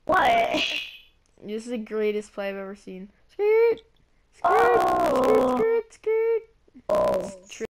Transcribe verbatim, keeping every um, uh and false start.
What? This is the greatest play I've ever seen. Skirt, skirt, Oh. skirt,